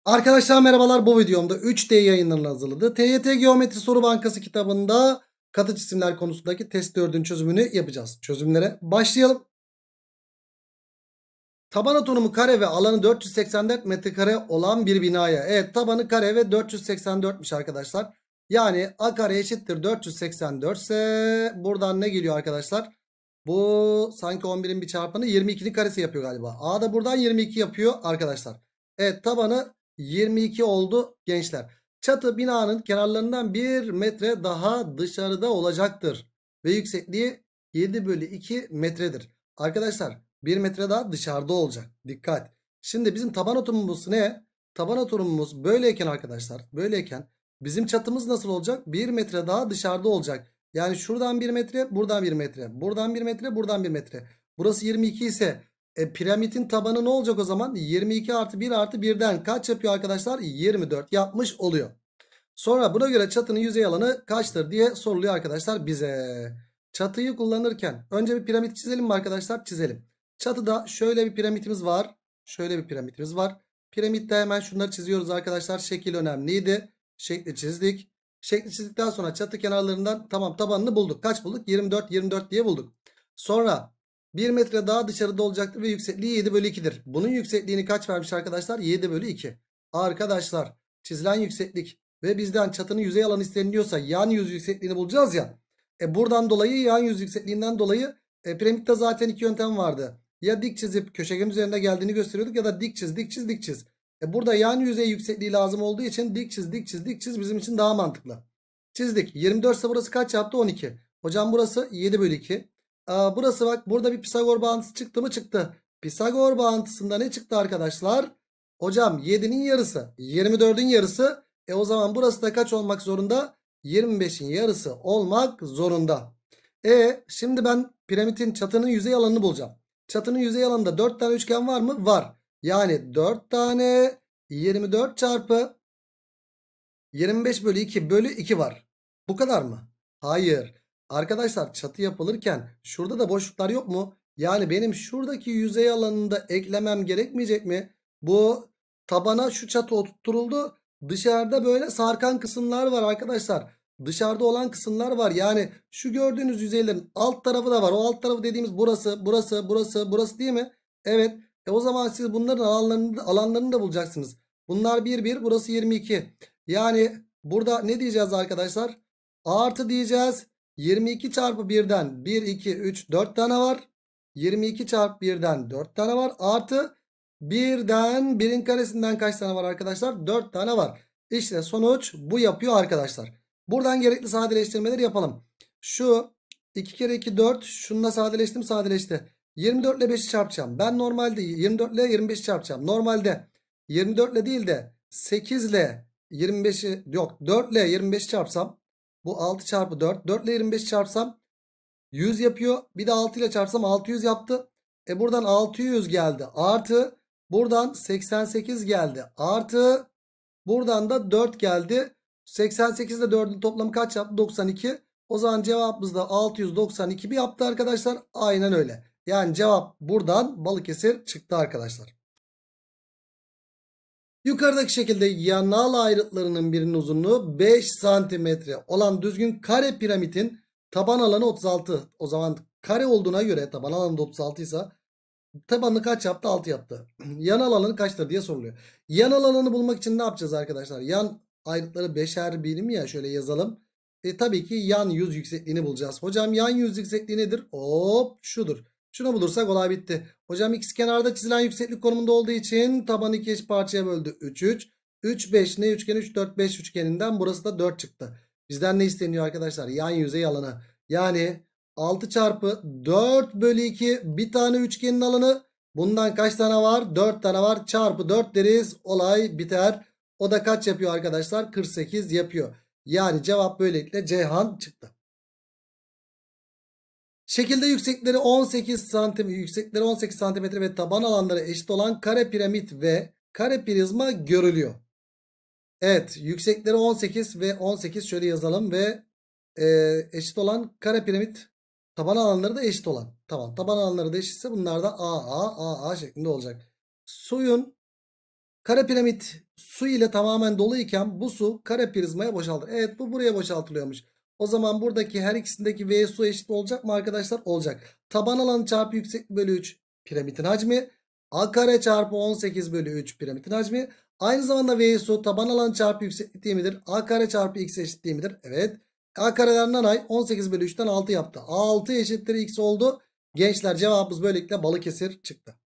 Arkadaşlar merhabalar, bu videomda 3D yayınlarının hazırladığı TYT Geometri Soru Bankası kitabında katı cisimler konusundaki test 4'ün çözümünü yapacağız. Çözümlere başlayalım. Taban atonumu kare ve alanı 484 metrekare olan bir binaya. Evet, tabanı kare ve 484'müş arkadaşlar. Yani a kare eşittir 484 ise buradan ne geliyor arkadaşlar? Bu sanki 11'in bir çarpanı 22'nin karesi yapıyor galiba. A da buradan 22 yapıyor arkadaşlar. Evet, tabanı 22 oldu gençler. Çatı binanın kenarlarından 1 metre daha dışarıda olacaktır. Ve yüksekliği 7 bölü 2 metredir. Arkadaşlar 1 metre daha dışarıda olacak. Dikkat. Şimdi bizim taban atomumuz ne? Taban atomumuz böyleyken arkadaşlar, böyleyken bizim çatımız nasıl olacak? 1 metre daha dışarıda olacak. Yani şuradan 1 metre, buradan 1 metre, buradan 1 metre, buradan 1 metre. Burası 22 ise piramidin tabanı ne olacak o zaman? 22 artı 1 artı 1'den kaç yapıyor arkadaşlar? 24 yapmış oluyor. Sonra buna göre çatının yüzey alanı kaçtır diye soruluyor arkadaşlar bize. Çatıyı kullanırken önce bir piramit çizelim mi arkadaşlar? Çizelim. Çatıda şöyle bir piramitimiz var. Şöyle bir piramitimiz var. Piramitte hemen şunları çiziyoruz arkadaşlar. Şekil önemliydi. Şekli çizdik. Şekli çizdikten sonra çatı kenarlarından tamam tabanını bulduk. Kaç bulduk? 24 24 diye bulduk. Sonra 1 metre daha dışarıda olacaktır ve yüksekliği 7 bölü 2'dir. Bunun yüksekliğini kaç vermiş arkadaşlar? 7 bölü 2. Arkadaşlar çizilen yükseklik ve bizden çatının yüzey alanı isteniliyorsa yan yüz yüksekliğini bulacağız ya. Buradan dolayı yan yüz yüksekliğinden dolayı piramitte zaten iki yöntem vardı. Ya dik çizip köşegen üzerinde geldiğini gösteriyorduk ya da dik çiz dik çiz dik çiz. Burada yan yüzey yüksekliği lazım olduğu için dik çiz dik çiz dik çiz bizim için daha mantıklı. Çizdik. 24 ise burası kaç yaptı? 12. Hocam burası 7 bölü 2. Burası bak, burada bir Pisagor bağıntısı çıktı mı? Çıktı. Pisagor bağıntısında ne çıktı arkadaşlar? Hocam 7'nin yarısı 24'ün yarısı. O zaman burası da kaç olmak zorunda? 25'in yarısı olmak zorunda. Şimdi ben piramidin çatının yüzey alanını bulacağım. Çatının yüzey alanında 4 tane üçgen var mı? Var. Yani 4 tane 24 çarpı 25 bölü 2 bölü 2 var. Bu kadar mı? Hayır. Arkadaşlar çatı yapılırken şurada da boşluklar yok mu? Yani benim şuradaki yüzey alanında eklemem gerekmeyecek mi? Bu tabana şu çatı oturtuldu. Dışarıda böyle sarkan kısımlar var arkadaşlar. Dışarıda olan kısımlar var. Yani şu gördüğünüz yüzeylerin alt tarafı da var. O alt tarafı dediğimiz burası, burası, burası, burası değil mi? Evet. O zaman siz bunların alanlarını da bulacaksınız. Bunlar 1, 1. Burası 22. Yani burada ne diyeceğiz arkadaşlar? Artı diyeceğiz. 22 çarpı 1'den 1, 2, 3, 4 tane var. 22 çarpı 1'den 4 tane var. Artı 1'den 1'in karesinden kaç tane var arkadaşlar? 4 tane var. İşte sonuç bu yapıyor arkadaşlar. Buradan gerekli sadeleştirmeleri yapalım. Şu 2 kere 2 4. Şununla sadeleştim, sadeleşti. 24 ile 5'i çarpacağım. Ben normalde 24 ile 25'i çarpacağım. Normalde 24 ile değil de 8 ile 25'i yok 4 ile 25'i çarpsam bu 6 çarpı 4. 4 ile 25'i çarpsam 100 yapıyor. Bir de 6 ile çarpsam 600 yaptı. Buradan 600 geldi. Artı buradan 88 geldi. Artı buradan da 4 geldi. 88 ile 4'ün toplamı kaç yaptı? 92. O zaman cevabımız da 692 bir yaptı arkadaşlar. Aynen öyle. Yani cevap buradan Balıkesir çıktı arkadaşlar. Yukarıdaki şekilde yanal ayrıtlarının birinin uzunluğu 5 santimetre olan düzgün kare piramidin taban alanı 36. O zaman kare olduğuna göre taban alanı da 36 ise tabanını kaç yaptı? 6 yaptı. Yanal alanı kaçtır diye soruluyor. Yanal alanı bulmak için ne yapacağız arkadaşlar? Yan ayrıtları 5'er birim ya, şöyle yazalım. Tabii ki yan yüz yüksekliğini bulacağız. Hocam yan yüz yüksekliği nedir? Hop şudur. Şunu bulursak olay bitti. Hocam x kenarda çizilen yükseklik konumunda olduğu için tabanı 2 eşit parçaya böldü. 3 3. 3 5 ne üçgeni? 3 4 5 üçgeninden burası da 4 çıktı. Bizden ne isteniyor arkadaşlar? Yan yüzey alanı. Yani 6 çarpı 4 bölü 2 bir tane üçgenin alanı. Bundan kaç tane var? 4 tane var. Çarpı 4 deriz. Olay biter. O da kaç yapıyor arkadaşlar? 48 yapıyor. Yani cevap böylelikle Ceyhan çıktı. Şekilde yüksekleri 18 santim, yüksekleri 18 santimetre ve taban alanları eşit olan kare piramit ve kare prizma görülüyor. Evet, yüksekleri 18 ve 18 şöyle yazalım ve eşit olan kare piramit, taban alanları da eşit olan. Tamam, taban alanları da eşitse bunlar da AA şeklinde olacak. Suyun Kare piramit su ile tamamen doluyken bu su kare prizmaya boşaltır. Evet, bu buraya boşaltılıyormuş. O zaman buradaki her ikisindeki V su eşit olacak mı arkadaşlar? Olacak. Taban alanı çarpı yükseklik bölü 3 piramidin hacmi. A kare çarpı 18 bölü 3 piramidin hacmi. Aynı zamanda V su taban alanı çarpı yükseklik değil midir? A kare çarpı x eşit değil midir? Evet. A kareden nanay 18 bölü 3'ten 6 yaptı. A6 eşittir x oldu. Gençler, cevabımız böylelikle Balıkesir çıktı.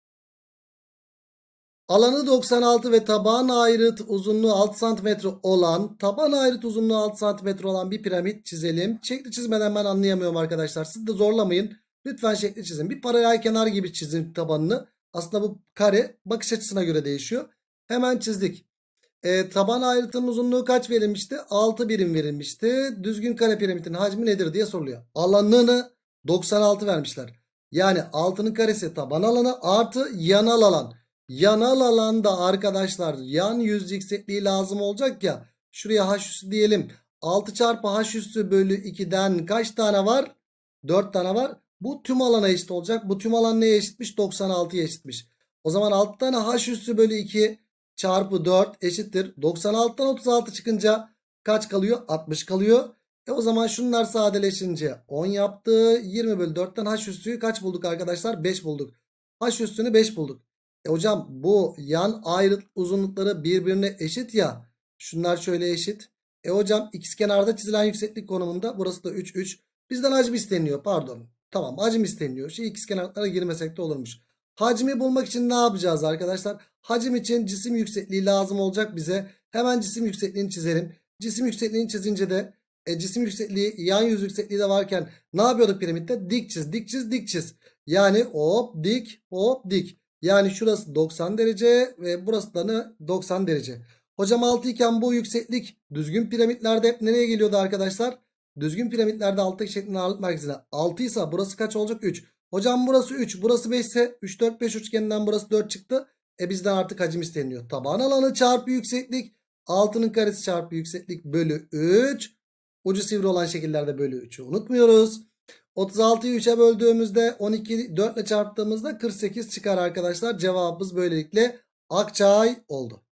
Alanı 96 ve taban ayrıt uzunluğu 6 cm olan, taban ayrıt uzunluğu 6 cm olan bir piramit çizelim. Şekli çizmeden ben anlayamıyorum arkadaşlar. Siz de zorlamayın. Lütfen şekli çizin. Bir paralel kenar gibi çizin tabanını. Aslında bu kare bakış açısına göre değişiyor. Hemen çizdik. Taban ayrıtının uzunluğu kaç verilmişti? 6 birim verilmişti. Düzgün kare piramidin hacmi nedir diye soruluyor. Alanını 96 vermişler. Yani 6'nın karesi taban alanı artı yanal alan. Yanal alanda arkadaşlar yan yüz yüksekliği lazım olacak ya. Şuraya h üssü diyelim. 6 çarpı h üssü bölü 2'den kaç tane var? 4 tane var. Bu tüm alana eşit olacak. Bu tüm alan neye eşitmiş? 96'ya eşitmiş. O zaman 6 tane h üssü bölü 2 çarpı 4 eşittir. 96'dan 36 çıkınca kaç kalıyor? 60 kalıyor. O zaman şunlar sadeleşince 10 yaptı. 20 bölü 4'ten h üssüyü kaç bulduk arkadaşlar? 5 bulduk. H üssünü 5 bulduk. Hocam bu yan ayrıt uzunlukları birbirine eşit ya. Şunlar şöyle eşit. Hocam ikizkenarda çizilen yükseklik konumunda burası da 3 3. Bizden hacim isteniyor, pardon. Tamam, hacim isteniyor. İkizkenarlara girmesek de olurmuş. Hacmi bulmak için ne yapacağız arkadaşlar? Hacim için cisim yüksekliği lazım olacak bize. Hemen cisim yüksekliğini çizelim. Cisim yüksekliğini çizince de cisim yüksekliği yan yüz yüksekliği de varken ne yapıyorduk piramitte? Dik çiz, dik çiz, dik çiz. Yani hop dik, hop dik. Yani şurası 90 derece ve burası da ne? 90 derece. Hocam 6 iken bu yükseklik düzgün piramitlerde hep nereye geliyordu arkadaşlar? Düzgün piramitlerde alttaki şeklin ağırlık merkezine. 6 ise burası kaç olacak? 3. Hocam burası 3, burası 5 ise 3 4 5 üçgeninden burası 4 çıktı. Bizden artık hacim isteniyor. Taban alanı çarpı yükseklik. 6'nın karesi çarpı yükseklik bölü 3. Ucu sivri olan şekillerde bölü 3'ü unutmuyoruz. 36'yı 3'e böldüğümüzde 12 4 ile çarptığımızda 48 çıkar arkadaşlar. Cevabımız böylelikle Akçay oldu.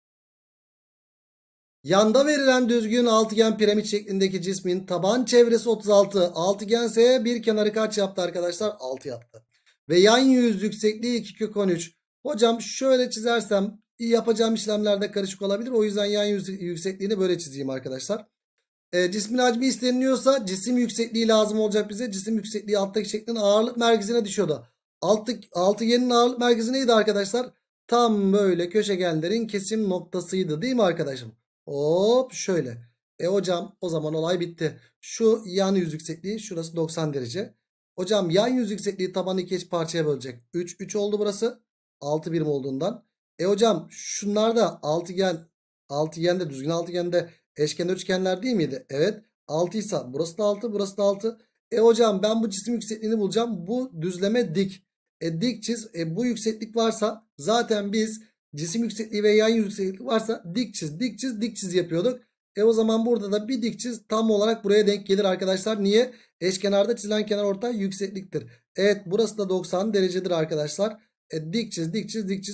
Yanda verilen düzgün altıgen piramit şeklindeki cismin taban çevresi 36. Altıgense bir kenarı kaç yaptı arkadaşlar? 6 yaptı. Ve yan yüz yüksekliği 2 kök 13. Hocam şöyle çizersem yapacağım işlemlerde karışık olabilir. O yüzden yan yüz yüksekliğini böyle çizeyim arkadaşlar. Cismin hacmi isteniliyorsa cisim yüksekliği lazım olacak bize. Cisim yüksekliği alttaki şeklin ağırlık merkezine düşüyordu. Altıgenin ağırlık merkezi neydi arkadaşlar? Tam böyle köşegenlerin kesim noktasıydı değil mi arkadaşım? Hop şöyle. Hocam o zaman olay bitti. Şu yan yüz yüksekliği şurası 90 derece. Hocam yan yüz yüksekliği tabanı iki eş parçaya bölecek. 3 3 oldu burası. 6 birim olduğundan. Hocam şunlar da altıgende düzgün altıgende eşkenar üçgenler değil miydi? Evet. 6 ise burası da 6, burası da 6. Hocam ben bu cisim yüksekliğini bulacağım. Bu düzleme dik. Dik çiz. Bu yükseklik varsa zaten biz cisim yüksekliği ve yan yükseklik varsa dik çiz, dik çiz, dik çiz yapıyorduk. O zaman burada da bir dik çiz tam olarak buraya denk gelir arkadaşlar. Niye? Eşkenarda çizilen kenar yüksekliktir. Evet, burası da 90 derecedir arkadaşlar. Dik çiz, dik çiz, dik çiz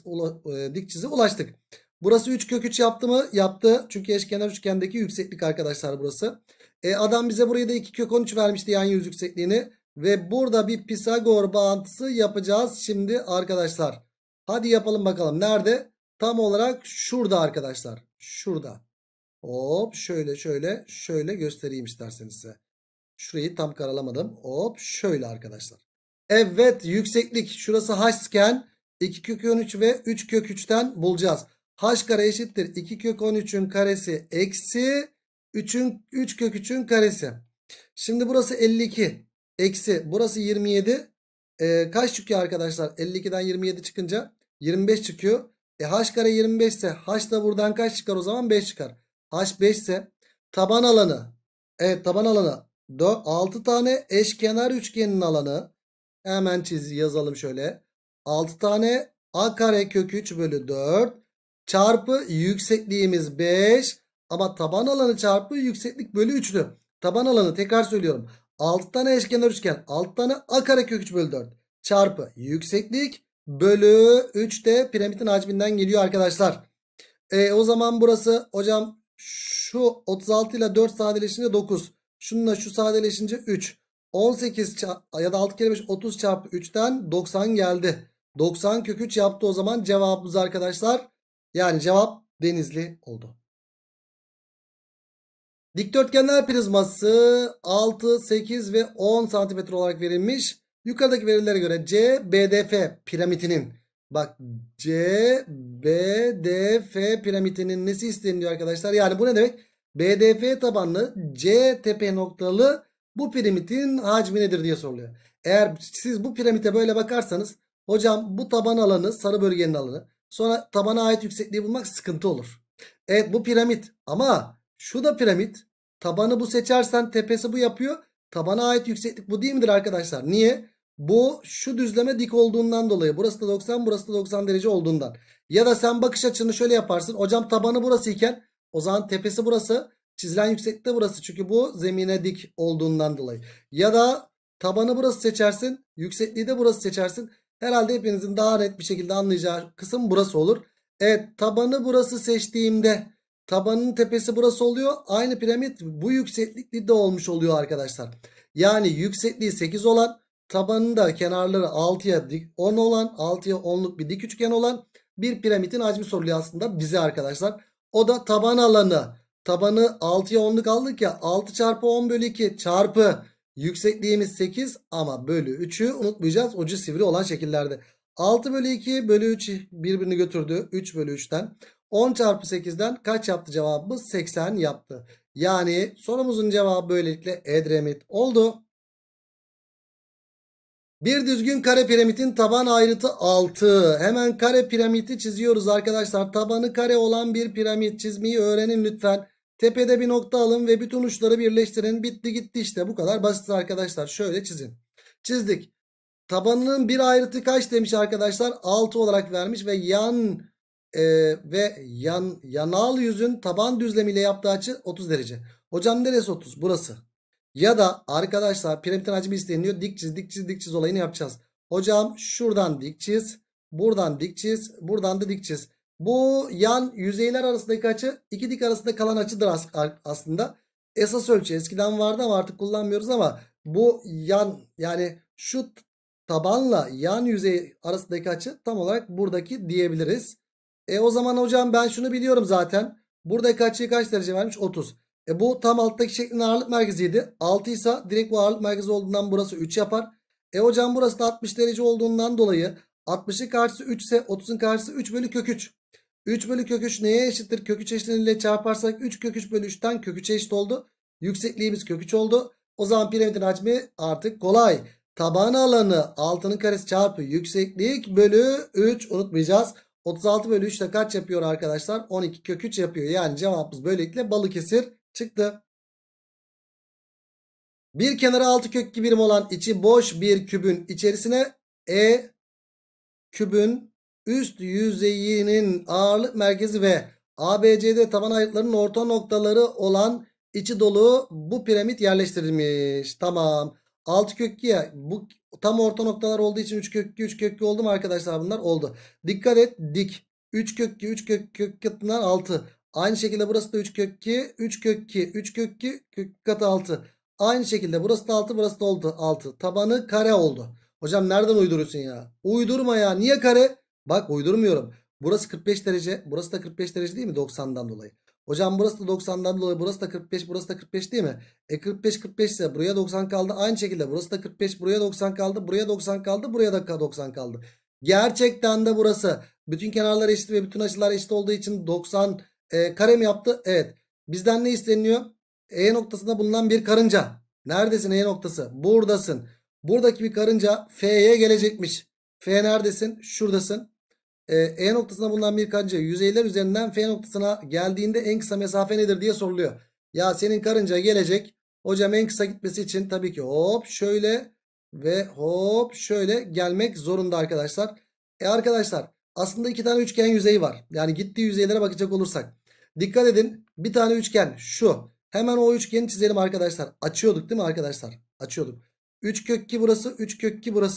dik çize ulaştık. Burası 3 kök 3 yaptı mı? Yaptı. Çünkü eşkenar üçgendeki yükseklik arkadaşlar burası. Adam bize burayı da 2 kök 13 vermişti yan yüz yüksekliğini. Ve burada bir Pisagor bağıntısı yapacağız şimdi arkadaşlar. Hadi yapalım bakalım. Nerede? Tam olarak şurada arkadaşlar. Şurada. Hop şöyle şöyle şöyle göstereyim isterseniz size. Şurayı tam karalamadım. Hop şöyle arkadaşlar. Evet, yükseklik şurası h iken 2 kök 13 ve 3 kök 3'ten bulacağız. H kare eşittir 2 kök 13'ün karesi eksi 3 kök 3'ün karesi. Şimdi burası 52 eksi burası 27. Kaç çıkıyor arkadaşlar? 52'den 27 çıkınca 25 çıkıyor. H kare 25 ise h da buradan kaç çıkar o zaman? 5 çıkar. H 5 ise taban alanı. Evet, taban alanı 6 tane eşkenar üçgenin alanı. Hemen yazalım şöyle. 6 tane a kare kök 3 bölü 4 çarpı yüksekliğimiz 5. Ama taban alanı çarpı yükseklik bölü 3'lü. Taban alanı tekrar söylüyorum. 6 tane eşkenar üçgen, 6 tane a kare kök 3 bölü 4 çarpı yükseklik bölü 3 de piramidin hacminden geliyor arkadaşlar. O zaman burası hocam şu 36 ile 4 sadeleşince 9. Şununla şu sadeleşince 3. 18 ya da 6 kere 5 30 çarpı 3'ten 90 geldi. 90 kök 3 yaptı o zaman cevabımız arkadaşlar. Yani cevap Denizli oldu. Dikdörtgenler prizması 6, 8 ve 10 santimetre olarak verilmiş. Yukarıdaki verilere göre CBDF piramidinin, bak CBDF piramidinin nesi isteniyor arkadaşlar? Yani bu ne demek? BDF tabanlı C tepe noktalı bu piramidin hacmi nedir diye soruluyor. Eğer siz bu piramide böyle bakarsanız hocam bu taban alanı sarı bölgenin alanı. Sonra tabana ait yüksekliği bulmak sıkıntı olur. Evet bu piramit ama şu da piramit. Tabanı bu seçersen tepesi bu yapıyor. Tabana ait yükseklik bu değil midir arkadaşlar? Niye? Bu şu düzleme dik olduğundan dolayı. Burası da 90, burası da 90 derece olduğundan. Ya da sen bakış açını şöyle yaparsın. Hocam tabanı burası iken o zaman tepesi burası. Çizilen yükseklik de burası. Çünkü bu zemine dik olduğundan dolayı. Ya da tabanı burası seçersin. Yüksekliği de burası seçersin. Herhalde hepinizin daha net bir şekilde anlayacağı kısım burası olur. Evet, tabanı burası seçtiğimde tabanın tepesi burası oluyor. Aynı piramit bu yükseklikli de olmuş oluyor arkadaşlar. Yani yüksekliği 8 olan, tabanında kenarları 6'ya 10 olan, 6'ya 10'luk bir dik üçgen olan bir piramidin hacmi soruluyor aslında bize arkadaşlar. O da taban alanı. Tabanı 6'ya 10'luk aldık ya, 6 çarpı 10 bölü 2 çarpı yüksekliğimiz 8 ama bölü 3'ü unutmayacağız, ucu sivri olan şekillerde. 6 bölü 2 bölü 3 birbirini götürdü. 3 bölü 3'ten. 10 çarpı 8'den kaç yaptı cevabımız? 80 yaptı. Yani sorumuzun cevabı böylelikle Edremit oldu. Bir düzgün kare piramidin taban ayrıtı 6. Hemen kare piramidi çiziyoruz arkadaşlar. Tabanı kare olan bir piramit çizmeyi öğrenin lütfen. Tepede bir nokta alın ve bütün uçları birleştirin. Bitti gitti işte, bu kadar basit arkadaşlar. Şöyle çizin. Çizdik. Tabanının bir ayrıtı kaç demiş arkadaşlar? 6 olarak vermiş ve yanal yüzün taban düzlemiyle yaptığı açı 30 derece. Hocam neresi 30? Burası. Ya da arkadaşlar piramidin hacmi isteniyor. Dik çiz, dik çiz, dik çiz olayını yapacağız. Hocam şuradan dik çiz, buradan dik çiz, buradan da dik çiz. Bu yan yüzeyler arasındaki açı iki dik arasında kalan açıdır aslında. Esas ölçü eskiden vardı ama artık kullanmıyoruz ama bu yan, yani şu tabanla yan yüzey arasındaki açı tam olarak buradaki diyebiliriz. O zaman hocam ben şunu biliyorum zaten. Buradaki açıyı kaç derece vermiş? 30. Bu tam alttaki şeklin ağırlık merkeziydi. 6 ise direkt bu ağırlık merkezi olduğundan burası 3 yapar. Hocam burası da 60 derece olduğundan dolayı 60'ın karşısı 3 ise 30'un karşısı 3 bölü kök 3. 3 bölü kök 3 neye eşittir? Kök 3 eşitliğiyle çarparsak 3 kök 3 bölü 3'ten kök 3'e eşit oldu. Yüksekliğimiz kök 3 oldu. O zaman piramidin hacmi artık kolay. Taban alanı 6'nın karesi çarpı yükseklik bölü 3 unutmayacağız. 36 bölü 3 de kaç yapıyor arkadaşlar? 12 kök 3 yapıyor. Yani cevabımız böylelikle Balıkesir çıktı. Bir kenarı 6 kök 2 birim olan içi boş bir kübün içerisine kübün üst yüzeyinin ağırlık merkezi ve ABCD taban ayrıtlarının orta noktaları olan içi dolu bu piramit yerleştirilmiş. Tamam. 6 kök 2 ya, bu tam orta noktalar olduğu için 3 kök 2 3 kök 2 oldu mu arkadaşlar? Bunlar oldu. Dikkat et, dik 3 kök 2 3 kök 2 bunlar 6. Aynı şekilde burası da 3 kök 2 3 kök 2 3 kök 2 kök katı 6. Aynı şekilde burası da 6, burası da oldu 6. Tabanı kare oldu. Hocam nereden uyduruyorsun ya? Uydurma ya. Niye kare? Bak uydurmuyorum. Burası 45 derece. Burası da 45 derece değil mi? 90'dan dolayı. Hocam burası da 90'dan dolayı. Burası da 45. Burası da 45 değil mi? 45 45 ise buraya 90 kaldı. Aynı şekilde burası da 45. Buraya 90 kaldı. Buraya 90 kaldı. Buraya da 90 kaldı. Gerçekten de burası. Bütün kenarlar eşit ve bütün açılar eşit olduğu için 90 kare mi yaptı? Evet. Bizden ne isteniyor? E noktasında bulunan bir karınca. Neredesin E noktası? Buradasın. Buradaki bir karınca F'ye gelecekmiş. F neredesin? Şuradasın. E noktasına bulunan bir karınca yüzeyler üzerinden F noktasına geldiğinde en kısa mesafe nedir diye soruluyor. Ya senin karınca gelecek. Hocam en kısa gitmesi için tabii ki hop şöyle ve hop şöyle gelmek zorunda arkadaşlar. Arkadaşlar aslında iki tane üçgen yüzeyi var. Yani gittiği yüzeylere bakacak olursak. Dikkat edin, bir tane üçgen şu. Hemen o üçgeni çizelim arkadaşlar. Açıyorduk değil mi arkadaşlar? Açıyorduk. 3 kök 2 burası, 3 kök 2 burası.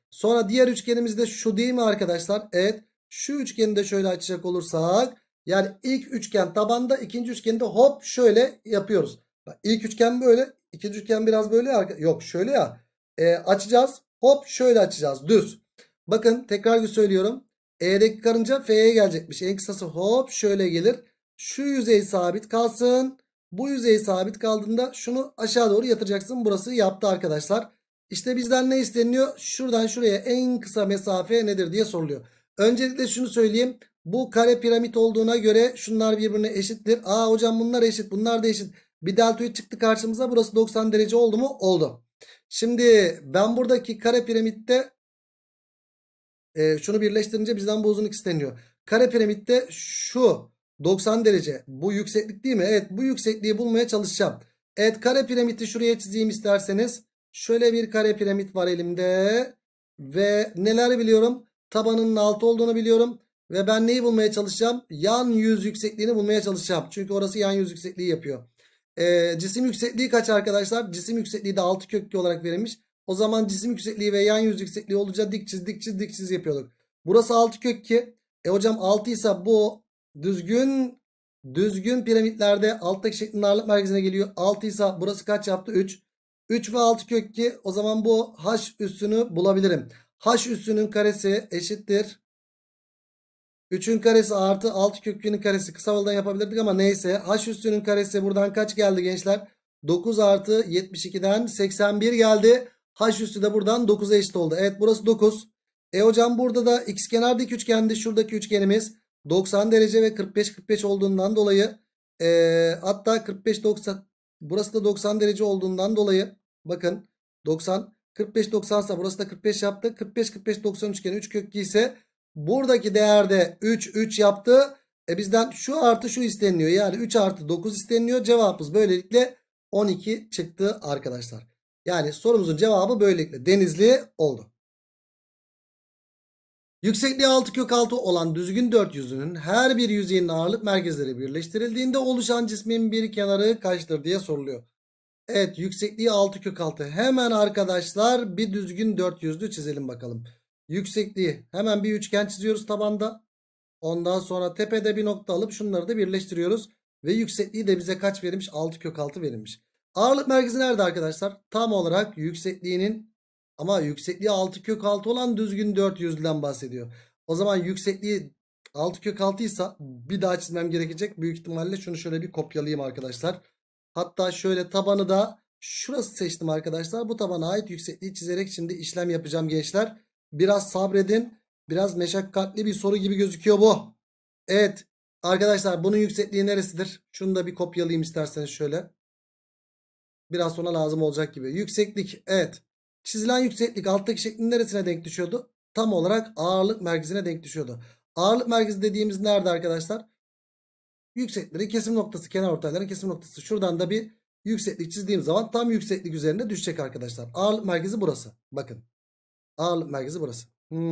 Sonra diğer üçgenimiz de şu değil mi arkadaşlar? Evet. Şu üçgeni de şöyle açacak olursak. Yani ilk üçgen tabanda, ikinci üçgeni de hop şöyle yapıyoruz. Bak, İlk üçgen böyle. İkinci üçgen biraz böyle. Yok şöyle ya. Açacağız. Hop şöyle açacağız. Düz. Bakın tekrar söylüyorum. E'deki karınca F'ye gelecekmiş. En kısası hop şöyle gelir. Şu yüzey sabit kalsın. Bu yüzey sabit kaldığında şunu aşağı doğru yatıracaksın. Burası yaptı arkadaşlar. İşte bizden ne isteniyor? Şuradan şuraya en kısa mesafe nedir diye soruluyor. Öncelikle şunu söyleyeyim. Bu kare piramit olduğuna göre şunlar birbirine eşittir. Aa hocam bunlar eşit, bunlar da eşit. Bir deltoid çıktı karşımıza. Burası 90 derece oldu mu? Oldu. Şimdi ben buradaki kare piramitte şunu birleştirince bizden bu uzunluk isteniyor. Kare piramitte şu 90 derece bu yükseklik değil mi? Evet, bu yüksekliği bulmaya çalışacağım. Evet, kare piramidi şuraya çizeyim isterseniz. Şöyle bir kare piramit var elimde. Ve neler biliyorum? Tabanının 6 olduğunu biliyorum. Ve ben neyi bulmaya çalışacağım? Yan yüz yüksekliğini bulmaya çalışacağım. Çünkü orası yan yüz yüksekliği yapıyor. Cisim yüksekliği kaç arkadaşlar? Cisim yüksekliği de 6 kök 2 olarak verilmiş. O zaman cisim yüksekliği ve yan yüz yüksekliği olunca dik çiz dik çiz dik çiz yapıyorduk. Burası 6 kök 2. Hocam 6 ise bu düzgün piramitlerde alttaki şeklin ağırlık merkezine geliyor. 6 ise burası kaç yaptı? 3. 3 ve 6 kök 2. O zaman bu h üssünü bulabilirim. H üssünün karesi eşittir 3'ün karesi artı 6 kök 2'nin karesi. Kısa yoldan yapabilirdik ama neyse. H üstünün karesi buradan kaç geldi gençler? 9 artı 72'den 81 geldi. H üstü de buradan 9'a eşit oldu. Evet, burası 9. Hocam burada da ikizkenar dik üçgendi. Şuradaki üçgenimiz 90 derece ve 45 olduğundan dolayı hatta 45-90, burası da 90 derece olduğundan dolayı bakın 90 45-90 ise burası da 45 yaptı. 45-90 üçgeni 3 kök 2 ise buradaki değerde 3 yaptı. Bizden şu artı şu isteniliyor. Yani 3 artı 9 isteniliyor. Cevabımız böylelikle 12 çıktı arkadaşlar. Yani sorumuzun cevabı böylelikle Denizli oldu. Yüksekliği 6 kök 6 olan düzgün dört yüzünün her bir yüzeyinin ağırlık merkezleri birleştirildiğinde oluşan cismin bir kenarı kaçtır diye soruluyor. Evet, yüksekliği 6 kök 6. Hemen arkadaşlar bir düzgün dört yüzlü çizelim bakalım. Yüksekliği hemen bir üçgen çiziyoruz tabanda. Ondan sonra tepede bir nokta alıp şunları da birleştiriyoruz. Ve yüksekliği de bize kaç verilmiş? 6 kök 6 verilmiş. Ağırlık merkezi nerede arkadaşlar? Tam olarak yüksekliğinin, ama yüksekliği 6 kök 6 olan düzgün dört yüzlüden bahsediyor. O zaman yüksekliği 6 kök 6 ise bir daha çizmem gerekecek. Büyük ihtimalle şunu şöyle bir kopyalayayım arkadaşlar. Hatta şöyle tabanı da şurası seçtim arkadaşlar. Bu tabana ait yüksekliği çizerek şimdi işlem yapacağım gençler. Biraz sabredin. Biraz meşakkatli bir soru gibi gözüküyor bu. Evet arkadaşlar, bunun yüksekliği neresidir? Şunu da bir kopyalayayım isterseniz şöyle. Biraz sonra lazım olacak gibi. Yükseklik, evet. Çizilen yükseklik alttaki şeklin neresine denk düşüyordu? Tam olarak ağırlık merkezine denk düşüyordu. Ağırlık merkezi dediğimiz nerede arkadaşlar? Yükseklikleri kesim noktası, kenar ortayların kesim noktası. Şuradan da bir yükseklik çizdiğim zaman tam yükseklik üzerinde düşecek arkadaşlar. Ağırlık merkezi burası. Bakın. Ağırlık merkezi burası.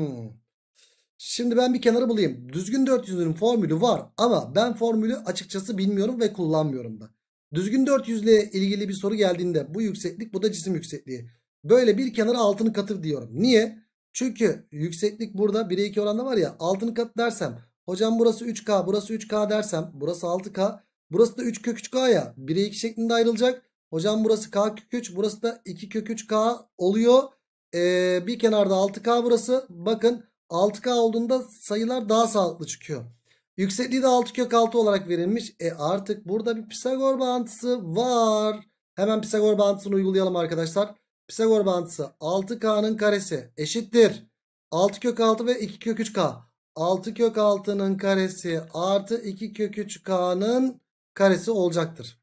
Şimdi ben bir kenarı bulayım. Düzgün dört yüzlünün formülü var ama ben formülü açıkçası bilmiyorum ve kullanmıyorum da. Düzgün dört yüzle ilgili bir soru geldiğinde bu yükseklik, bu da cisim yüksekliği. Böyle bir kenara altını katır diyorum. Niye? Çünkü yükseklik burada 1'e 2 oranda var ya, altını kat dersem hocam burası 3K, burası 3K dersem burası 6K, burası da 3 kök 3K ya, 1'e 2 şeklinde ayrılacak. Hocam burası K kök 3, burası da 2 kök 3K oluyor. Bir kenarda 6K burası. Bakın 6K olduğunda sayılar daha sağlıklı çıkıyor. Yüksekliği de 6 kök 6 olarak verilmiş. Artık burada bir Pisagor bağıntısı var. Hemen Pisagor bağıntısını uygulayalım arkadaşlar. Pisagor bağıntısı 6K'nın karesi eşittir 6 kök 6 ve 2 kök 3K. 6 kök 6'nın karesi artı 2 kök 3K'nın karesi olacaktır.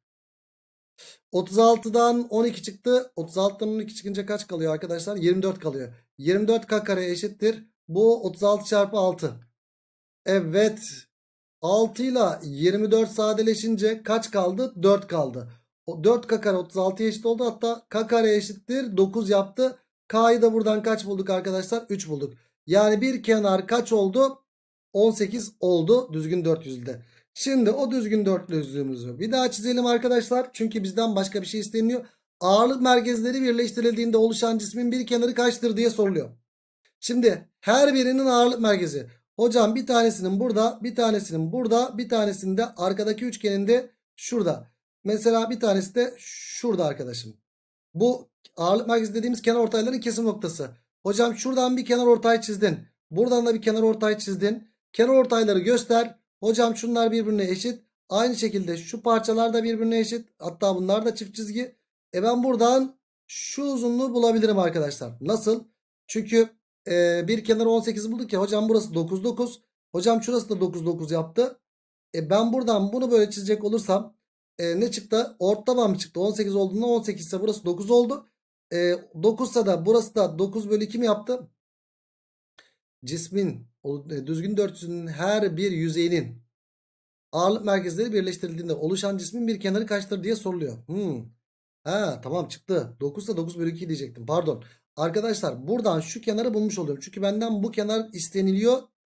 36'dan 12 çıktı. 36'dan 12 çıkınca kaç kalıyor arkadaşlar? 24 kalıyor. 24K kare eşittir. Bu 36 çarpı 6. Evet. 6 ile 24 sadeleşince kaç kaldı? 4 kaldı. O 4K kare 36'ya eşit oldu. Hatta K kare eşittir 9 yaptı. K'yı da buradan kaç bulduk arkadaşlar? 3 bulduk. Yani bir kenar kaç oldu? 18 oldu düzgün dört yüzlüde. Şimdi o düzgün dörtlüzlüğümüzü bir daha çizelim arkadaşlar. Çünkü bizden başka bir şey isteniyor. Ağırlık merkezleri birleştirildiğinde oluşan cismin bir kenarı kaçtır diye soruluyor. Şimdi her birinin ağırlık merkezi. Hocam bir tanesinin burada, bir tanesinin burada, bir tanesinin de arkadaki üçgeninde şurada. Mesela bir tanesi de şurada arkadaşım. Bu ağırlık merkezi dediğimiz kenarortayların kesim noktası. Hocam şuradan bir kenarortay çizdin. Buradan da bir kenarortay çizdin. Kenarortayları göster. Hocam şunlar birbirine eşit. Aynı şekilde şu parçalar da birbirine eşit. Hatta bunlar da çift çizgi. Ben buradan şu uzunluğu bulabilirim arkadaşlar. Nasıl? Çünkü bir kenarı 18 bulduk ya. Hocam burası 9 9. Hocam şurası da 9 9 yaptı. Ben buradan bunu böyle çizecek olursam ne çıktı? Ortaban mı çıktı? 18 olduğunda 18 ise burası 9 oldu. 9 ise da burası da 9 bölü 2 mi yaptı? Cismin düzgün dörtçünün her bir yüzeyinin ağırlık merkezleri birleştirildiğinde oluşan cismin bir kenarı kaçtır diye soruluyor. Ha, tamam çıktı. 9 ise 9 bölü 2 diyecektim. Pardon. Arkadaşlar buradan şu kenarı bulmuş oluyorum. Çünkü benden bu kenar isteniliyor.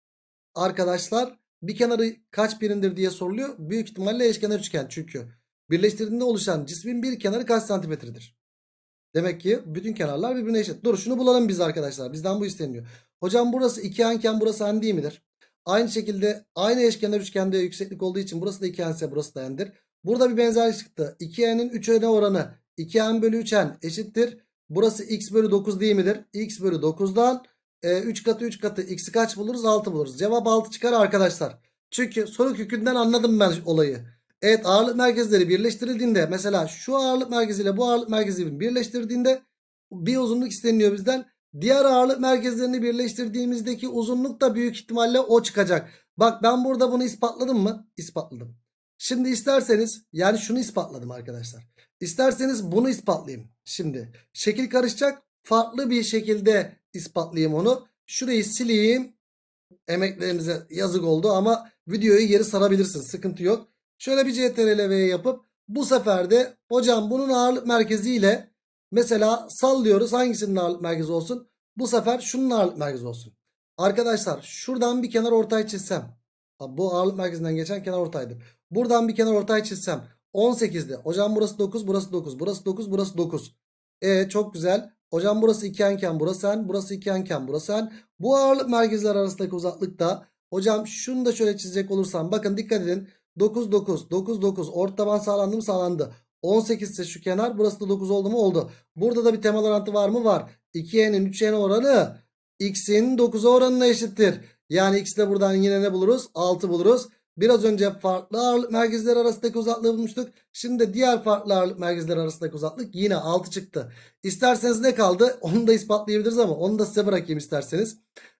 Arkadaşlar bir kenarı kaç birimdir diye soruluyor. Büyük ihtimalle eşkenar üçgen çünkü. Birleştirdiğinde oluşan cismin bir kenarı kaç santimetredir? Demek ki bütün kenarlar birbirine eşit. Dur şunu bulalım biz arkadaşlar. Bizden bu isteniyor. Hocam burası 2n iken burası n değil midir? Aynı şekilde aynı eşkenar üçgende yükseklik olduğu için burası da 2n ise burası da n'dir. Burada bir benzerlik çıktı. 2n'in 3n'e oranı 2n bölü 3n eşittir. Burası x bölü 9 değil midir? X bölü 9'dan 3 katı 3 katı x'i kaç buluruz? 6 buluruz. Cevap 6 çıkar arkadaşlar. Çünkü soru kökünden anladım ben olayı. Evet, ağırlık merkezleri birleştirildiğinde mesela şu ağırlık merkeziyle bu ağırlık merkezini birleştirdiğinde bir uzunluk isteniyor bizden. Diğer ağırlık merkezlerini birleştirdiğimizdeki uzunluk da büyük ihtimalle o çıkacak. Bak ben burada bunu ispatladım mı? İspatladım. Şimdi isterseniz yani şunu ispatladım arkadaşlar. İsterseniz bunu ispatlayayım. Şimdi şekil karışacak, farklı bir şekilde ispatlayayım onu. Şurayı sileyim. Emeklerinize yazık oldu ama videoyu geri sarabilirsiniz. Sıkıntı yok. Şöyle bir CTRL-V yapıp bu sefer de hocam bunun ağırlık merkezi ile mesela sallıyoruz. Hangisinin ağırlık merkezi olsun? Bu sefer şunun ağırlık merkezi olsun. Arkadaşlar şuradan bir kenar ortay çizsem. Bu ağırlık merkezinden geçen kenar ortaydı. Buradan bir kenar ortay çizsem. 18'de. Hocam burası 9, burası 9, burası 9, burası 9. Çok güzel. Hocam burası 2n iken burası n, burası 2n iken burası n. Bu ağırlık merkezler arasındaki uzaklık da hocam şunu da şöyle çizecek olursam bakın dikkat edin. 9 9 9 9 ortaban sağlandı mı? Sağlandı. 18 ise şu kenar, burası da 9 oldu mu? Oldu. Burada da bir temel orantı var mı? Var. 2n'in 3n oranı x'in 9'a oranına eşittir. Yani x'i de buradan yine ne buluruz? 6 buluruz. Biraz önce farklı ağırlık merkezleri arasındaki uzaklığı bulmuştuk. Şimdi de diğer farklı ağırlık merkezleri arasındaki uzaklık yine 6 çıktı. İsterseniz ne kaldı? Onu da ispatlayabiliriz ama onu da size bırakayım isterseniz.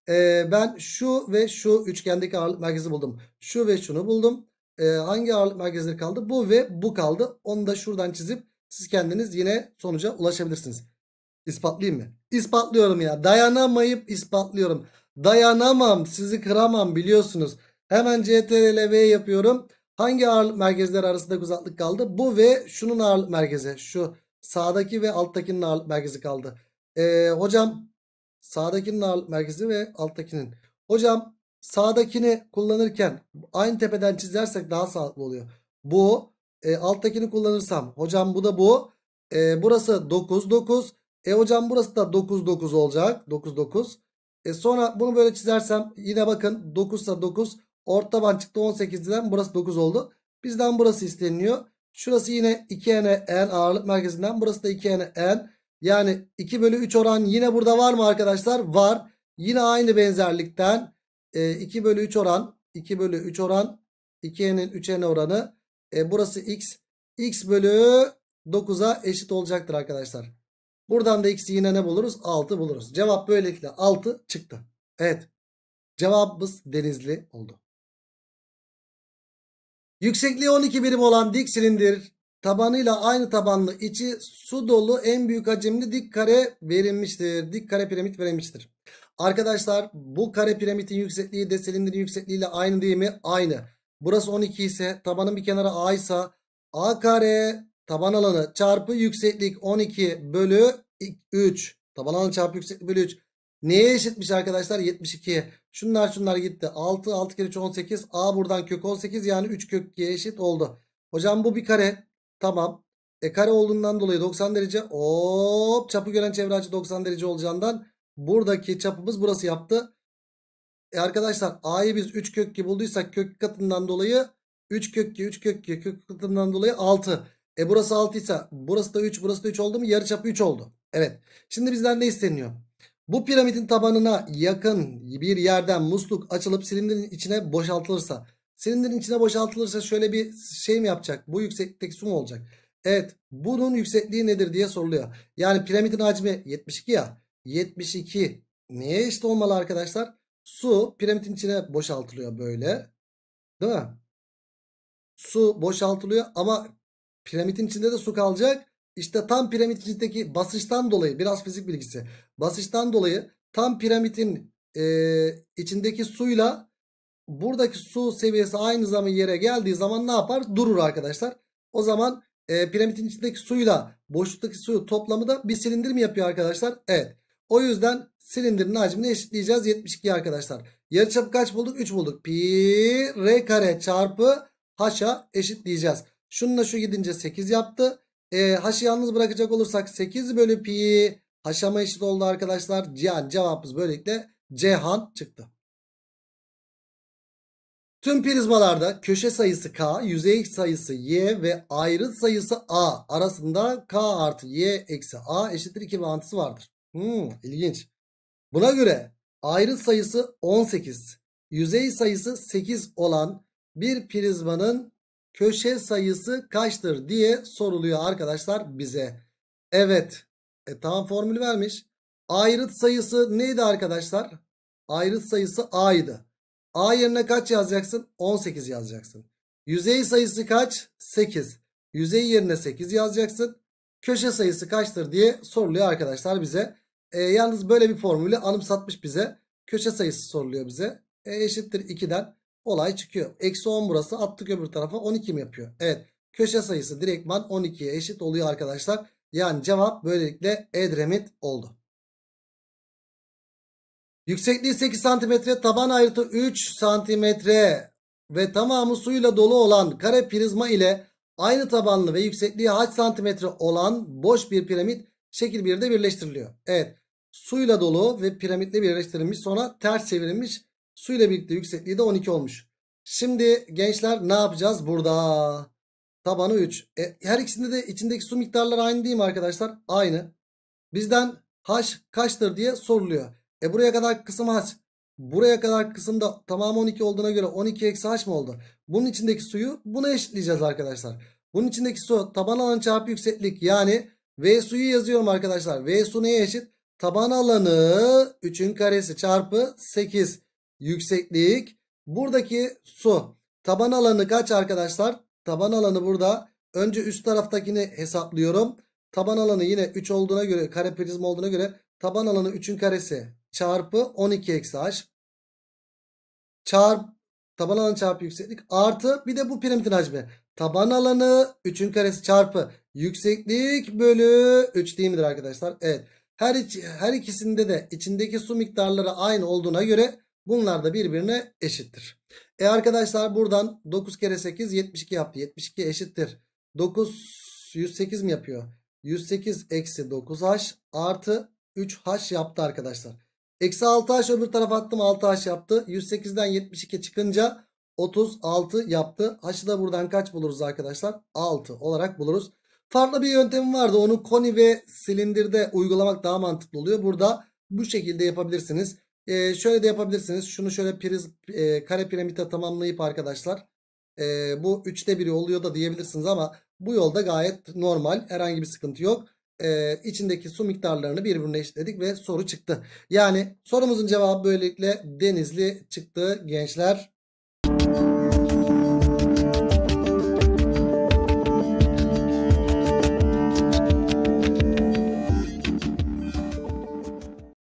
Ben şu ve şu üçgendeki ağırlık merkezi buldum. Şu ve şunu buldum. Hangi ağırlık merkezleri kaldı? Bu ve bu kaldı. Onu da şuradan çizip siz kendiniz yine sonuca ulaşabilirsiniz. İspatlayayım mı? İspatlıyorum ya. Dayanamayıp ispatlıyorum. Dayanamam. Sizi kıramam biliyorsunuz. Hemen CTRL-V yapıyorum. Hangi ağırlık merkezleri arasındaki uzaklık kaldı? Bu ve şunun ağırlık merkezi. Şu sağdaki ve alttakinin ağırlık merkezi kaldı. Hocam sağdakinin ağırlık merkezi ve alttakinin. Hocam sağdakini kullanırken aynı tepeden çizersek daha sağlıklı oluyor. Bu alttakini kullanırsam hocam bu da bu. Burası 9 9. Hocam burası da 9 9 olacak. 9 9. Sonra bunu böyle çizersem yine bakın 9 ise 9. Ortaban çıktı 18'den burası 9 oldu. Bizden burası isteniyor. Şurası yine 2n n ağırlık merkezinden. Burası da 2n n. Yani 2 bölü 3 oran yine burada var mı arkadaşlar? Var. Yine aynı benzerlikten 2 bölü 3 oran. 2 bölü 3 oran. 2n'in 3n oranı. Burası x. X bölü 9'a eşit olacaktır arkadaşlar. Buradan da x'i yine ne buluruz? 6 buluruz. Cevap böylelikle 6 çıktı. Evet. Cevabımız Denizli oldu. Yüksekliği 12 birim olan dik silindir tabanıyla aynı tabanlı içi su dolu en büyük hacimli dik kare verilmiştir. Dik kare piramit verilmiştir. Arkadaşlar bu kare piramitin yüksekliği de silindirin yüksekliğiyle aynı değil mi? Aynı. Burası 12 ise tabanın bir kenarı a ise a kare taban alanı çarpı yükseklik 12 bölü 3. Taban alanı çarpı yükseklik bölü 3. Neye eşitmiş arkadaşlar? 72'ye. Şunlar gitti. 6 6 kere 3 18. A buradan kök 18 yani 3 kök 2'ye eşit oldu. Hocam bu bir kare. Tamam. Kare olduğundan dolayı 90 derece. Hop çapı gören çevre açı 90 derece olacağından Buradaki çapımız burası yaptı. Arkadaşlar A'yı biz 3 kök 2 bulduysak kök katından dolayı 3 kök 2 3 kök 2 kök katından dolayı 6. Burası 6 ise burası da 3 burası da 3 oldu mu? Yarıçapı 3 oldu. Evet. Şimdi bizden ne isteniyor? Bu piramidin tabanına yakın bir yerden musluk açılıp silindirin içine boşaltılırsa. Silindirin içine boşaltılırsa şöyle bir şey mi yapacak? Bu yükseklikteki su mu olacak? Evet. Bunun yüksekliği nedir diye soruluyor. Yani piramidin hacmi 72 ya. 72 neye eşit olmalı arkadaşlar? Su piramidin içine boşaltılıyor böyle. Değil mi? Su boşaltılıyor ama piramidin içinde de su kalacak. İşte tam piramidin içindeki basınçtan dolayı, biraz fizik bilgisi. Basınçtan dolayı tam piramidin içindeki suyla buradaki su seviyesi aynı zaman yere geldiği zaman ne yapar? Durur arkadaşlar. O zaman piramidin içindeki suyla boşluktaki su toplamı da bir silindir mi yapıyor arkadaşlar? Evet. O yüzden silindirin hacmini eşitleyeceğiz 72 arkadaşlar. Yarıçapı kaç bulduk? 3 bulduk. Pi r kare çarpı h'a eşitleyeceğiz. Şununla şu gidince 8 yaptı. H'ı yalnız bırakacak olursak 8 bölü pi h'a eşit oldu arkadaşlar. Yani cevabımız böylelikle Cihan çıktı. Tüm prizmalarda köşe sayısı k, yüzey sayısı y ve ayrıt sayısı a arasında k artı y eksi a eşittir 2 bağıntısı vardır. İlginç. Buna göre ayrıt sayısı 18, yüzey sayısı 8 olan bir prizmanın köşe sayısı kaçtır diye soruluyor arkadaşlar bize. Evet. Tamam, formülü vermiş. Ayrıt sayısı neydi arkadaşlar? Ayrıt sayısı a'ydı. A yerine kaç yazacaksın? 18 yazacaksın. Yüzey sayısı kaç? 8. Yüzey yerine 8 yazacaksın. Köşe sayısı kaçtır diye soruluyor arkadaşlar bize. Yalnız böyle bir formülü anımsatmış bize. Köşe sayısı soruluyor bize. Eşittir 2'den olay çıkıyor. Eksi 10 burası, attık öbür tarafa, 12 mi yapıyor? Evet. Köşe sayısı direktman 12'ye eşit oluyor arkadaşlar. Yani cevap böylelikle Edremit oldu. Yüksekliği 8 cm, taban ayrıtı 3 cm ve tamamı suyla dolu olan kare prizma ile aynı tabanlı ve yüksekliği kaç santimetre olan boş bir piramit şekil 1'de birleştiriliyor. Evet, suyla dolu ve piramitle birleştirilmiş, sonra ters çevrilmiş, suyla birlikte yüksekliği de 12 olmuş. Şimdi gençler ne yapacağız burada? Tabanı 3. Her ikisinde de içindeki su miktarları aynı değil mi arkadaşlar? Aynı. Bizden h kaçtır diye soruluyor. Buraya kadar kısım h. Buraya kadar kısımda tamamı 12 olduğuna göre 12 eksi h mı oldu? Bunun içindeki suyu buna eşitleyeceğiz arkadaşlar. Bunun içindeki su taban alanı çarpı yükseklik, yani V suyu yazıyorum arkadaşlar. V su neye eşit? Taban alanı 3'ün karesi çarpı 8 yükseklik. Buradaki su taban alanı kaç arkadaşlar? Taban alanı burada. Önce üst taraftakini hesaplıyorum. Taban alanı yine 3 olduğuna göre, kare prizma olduğuna göre taban alanı 3'ün karesi çarpı 12 eksi h çarp taban alanı çarpı yükseklik artı bir de bu piramidin hacmi. Taban alanı 3'ün karesi çarpı yükseklik bölü 3 değil midir arkadaşlar? Evet. Her ikisinde de içindeki su miktarları aynı olduğuna göre bunlar da birbirine eşittir. Arkadaşlar buradan 9 kere 8 72 yaptı. 72 eşittir 9 108 mi yapıyor? 108 eksi 9h artı 3h yaptı arkadaşlar. Eksi 6h öbür tarafa attım, 6h yaptı. 108'den 72 çıkınca 36 yaptı. H'ı da buradan kaç buluruz arkadaşlar? 6 olarak buluruz. Farklı bir yöntemim vardı. Onu koni ve silindirde uygulamak daha mantıklı oluyor. Burada bu şekilde yapabilirsiniz. Şöyle de yapabilirsiniz. Şunu şöyle kare piramite tamamlayıp arkadaşlar. Bu 3'te 1'i oluyor da diyebilirsiniz ama bu yolda gayet normal. Herhangi bir sıkıntı yok. İçindeki su miktarlarını birbirine eşitledik ve soru çıktı. Yani sorumuzun cevabı böylelikle Denizli çıktı gençler.